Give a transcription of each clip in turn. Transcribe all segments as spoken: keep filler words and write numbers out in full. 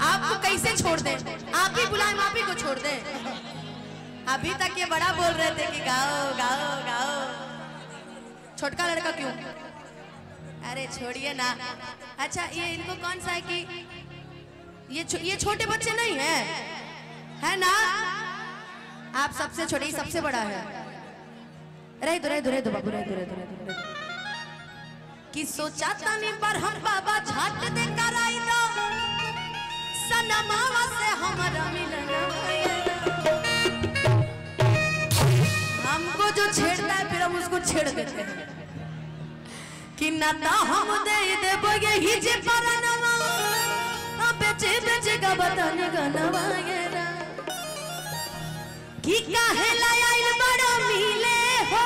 आपको कैसे छोड़ दें? आप ही बुलाएं, आप ही को छोड़ दें? अभी तक ये बड़ा बोल रहे थे कि गाओ गाओ गाओ, छोटका लड़का क्यों? अरे छोड़िए ना। अच्छा ये इनको कौन सा है कि ये छो, ये छोटे बच्चे नहीं है, है ना? आप सबसे छोटे, सबसे बड़ा है। रह दो रह दो रह दो बाबू, रह दो रह दो रह दो कि सोचा तनी पर हम बाबा झट दे कराई दो सनमावा से हमारा मिलन। हमको जो छेड़ता है फिर हम उसको छेड़ देते हैं कि ना ता हम दे देबो यही जे परनवा, बेचे बेचे का बताने का नवायरा कि काहे लायल बड़ा मिले हो।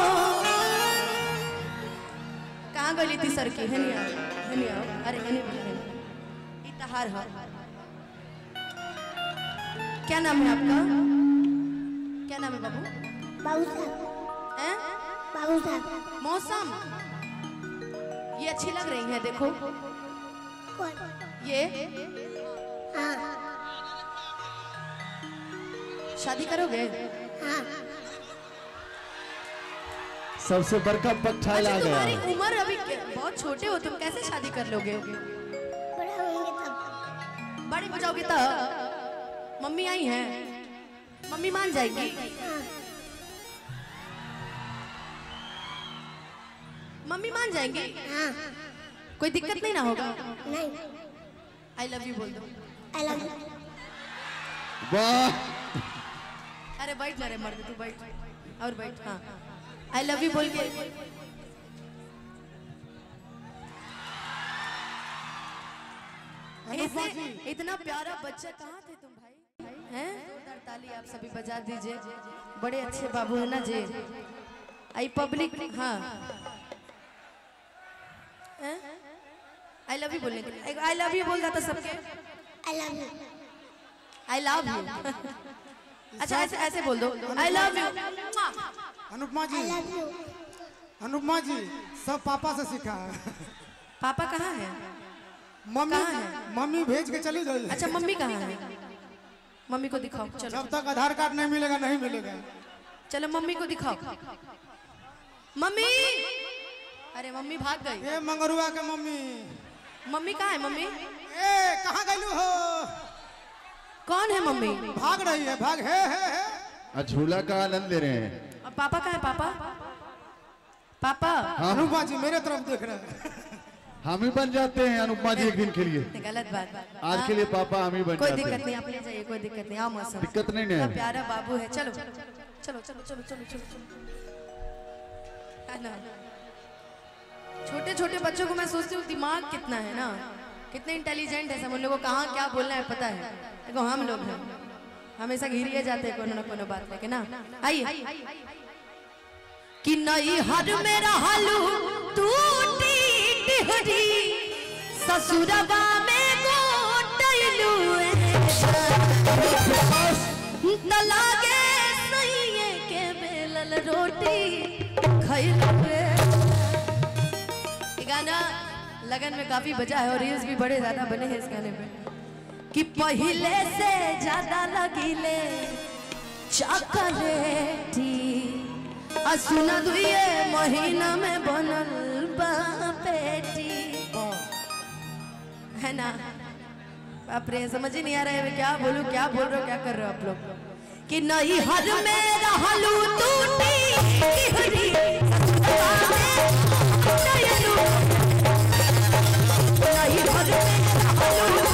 कहाँ गली थी सर की? हनिया हनिया, अरे हनिया इतहार है। क्या नाम है आपका? क्या नाम है बाबू? बाबू साहब। हैं? बाबू साहब। मौसम ये अच्छी लग रही है, देखो कौन? ये हाँ। शादी करोगे? हाँ। सबसे बड़का पट्टा ला गया। तुम्हारी उम्र अभी बहुत छोटे हो, तुम कैसे शादी कर लोगे? बड़ा होंगे तब। बड़े हो जाओगे तब? मम्मी आई हैं, मम्मी मान जाएगी? हाँ। मम्मी मान जाएंगी? हाँ। कोई दिक्कत नहीं ना होगा? नहीं। आई लव यू बोल दो। I love you. वाह, अरे बैठ जा रे मर्द, तू बैठ और बैठ। हाँ आई लव यू बोल के ऐसे इतना प्यारा बच्चा कहाँ थे तुम भाई? हैं? जोरदार ताली आप सभी बजा दीजिए, बड़े अच्छे बाबू है ना जी। आई पब्लिक, हाँ आई लव यू बोलने के, आई लव यू बोल रहा था सबके। I love you. I love you. अच्छा ऐसे ऐसे बोल दो, आई लव यू। अनुपमा जी, आई लव यू। अनुपमा जी सब पापा से सीखा है। पापा कहाँ है? मम्मी कहाँ है? मम्मी भेज के चली जाइए। अच्छा मम्मी कहाँ है? मम्मी को दिखाओ चलो। जब तक आधार कार्ड नहीं मिलेगा नहीं मिलेगा। चलो मम्मी को दिखाओ। मम्मी, अरे मम्मी भाग गई। ये मंगरुआ के मम्मी। मम्मी कहाँ है? मम्मी ए कहाँ गई हो? कौन है मम्मी? भाग रही है, भाग है है है। झूला का आनंद ले रहे हैं। और पापा कहाँ है? पापा पापा अनुपमा जी मेरे तरफ देख रहे हैं। हम ही बन जाते हैं अनुपमा जी एक दिन के लिए। गलत बात। आज के लिए पापा हम ही बन कोई जाते दिक्कत हैं। नहीं, आप ले जाइए, कोई दिक्कत नहीं। आओ मौसम, दिक्कत नहीं है। प्यारा बाबू है। चलो चलो चलो चलो चलो चलो चलो। है ना, छोटे छोटे बच्चों को मैं सोचती हूँ दिमाग कितना है ना, कितने इंटेलिजेंट है सब। उन लोगों को कहाँ क्या बोलना है पता है। देखो हम लोग हैं हमेशा घिरिए जाते हैं कोनो ना कोनो बात लेके ना। आइए कि नहीं हर मेरा हालू टूटी टिहरी ससुरबा में गोटैलू न लागे सैये के बेलल रोटी खैलू। ये गाना लगन में काफी बजा है और रील्स भी बड़े ज्यादा बने हैं इस गाने में। कि पहले से ज्यादा लगिले चॉकलेटी असुना दुए महीना में बनल पेटी। है ना? बाप रे समझ ही नहीं आ रहा है क्या बोलूं, क्या बोल रहे हो, क्या कर रहे हो आप लोग। कि नहीं हर में रहलू टूटी टिहरी नहीं हर में रहलू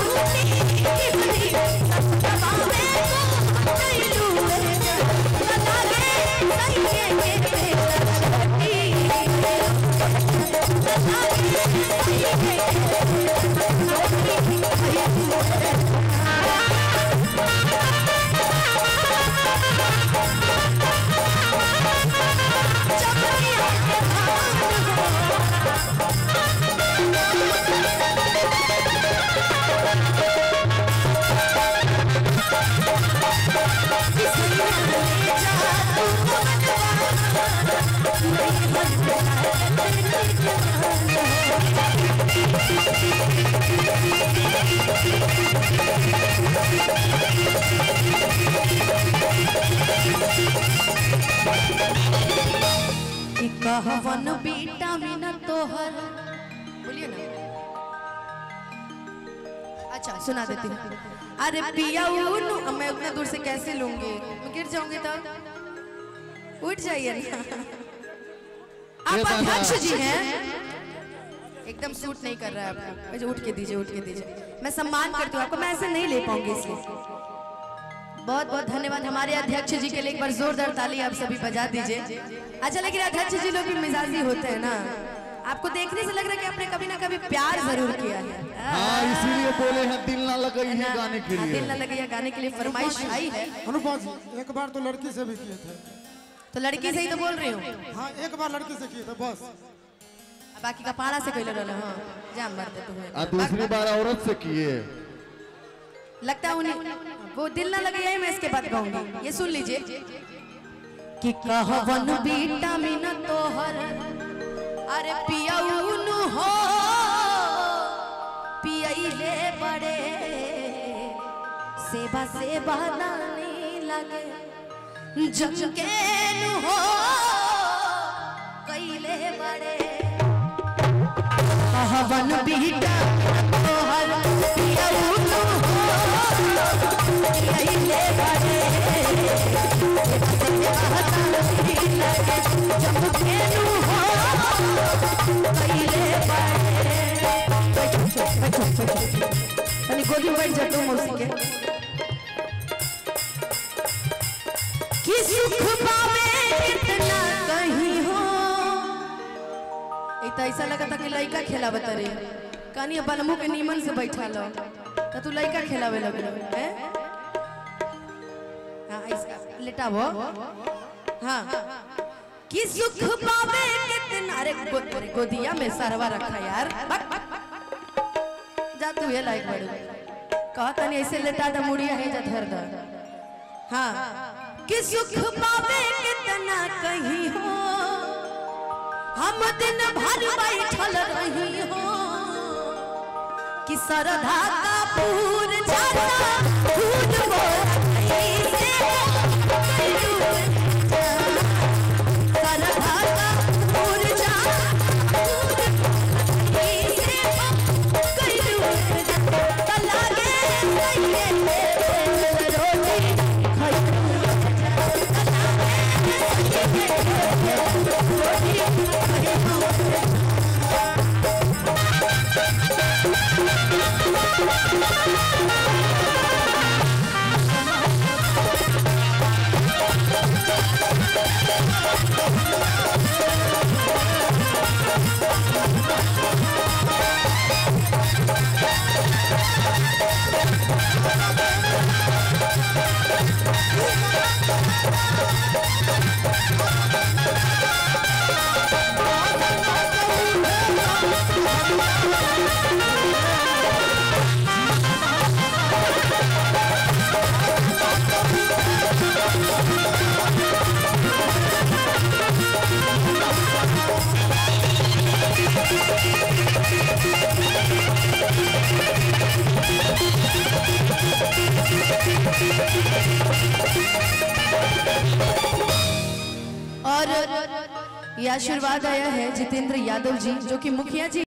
Thank you. कहवन विटामिन तोहर, बोलिए ना। अच्छा सुना देती हूँ। अरे पिया उन मैं उतना दूर से कैसे लूंगी, मैं गिर जाऊंगी तब, उठ जाइए ना। आप अध्यक्ष जी हैं, एकदम सूट नहीं कर रहा है आपको, मुझे उठ के दीजिए, उठ के दीजिए। मैं सम्मान करती हूँ आपको, मैं ऐसे नहीं ले पाऊंगी इसलिए। बहुत बहुत धन्यवाद हमारे अध्यक्ष जी के लिए, एक बार जोरदार ताली आप सभी बजा दीजिए। अच्छा लेकिन अध्यक्ष जी लोग भी मिजाजी होते हैं ना, आपको देखने से लग रहा है कि आपने कभी ना कभी प्यार जरूर किया है। हाँ इसीलिए बोले हैं दिल ना लगे है गाने के लिए। दिल ना लगे गाने के लिए फरमाइश आई है। अनुपमा जी एक बार तो लड़की से भी किए थे। तो लड़की से ही तो बोल रही हूँ। हाँ एक बार लड़की से किए थे बस, बाकी का पाड़ा से कोई लड़ रहा। हाँ जाम मरते तुम्हें। दूसरी बार औरत से किए, लगता है उन्हें वो दिल ना लगे, यही मैं इसके बाद कहूंगी। ये सुन लीजिए कि कहवन विटामिन तोहर, अरे पियउन हो पियले बड़े, सेवा सेवा नानी लगे जमकेन हो कैले बड़े। कहवन विटामिन तोहर पियउन हो पियले बड़े, सेवा सेवा नानी लगे जमकेन हो गोदी में बैठ जाता हूँ मौसी के। कि सुख पावे कितना कहीं हो, एक तो ऐसा लगा था कि लड़का खेला बता रही कहानी बलमू के नीमन से बैठा लो तो तू लड़का खेलावे लगे है। हाँ ऐसा लेटा वो। हाँ कि सुख पावे कितना, अरे गो, गोदिया में सरवा रखा यार, जा तू ये लाइक बड़ी कहा था नहीं ऐसे लेटा था मुड़िया है जा धर दा। हाँ कि सुख पावे कितना कहीं हो, हम दिन भर बैठल रही हो, कि सरधा का पूर जाता फूल मोर से और ये आशीर्वाद आया है जितेंद्र यादव जी जो कि मुखिया जी